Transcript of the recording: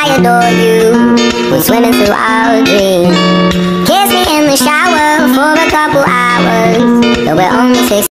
I adore you. We're swimming through our dreams. Kiss me in the shower for a couple hours, though we're only 16.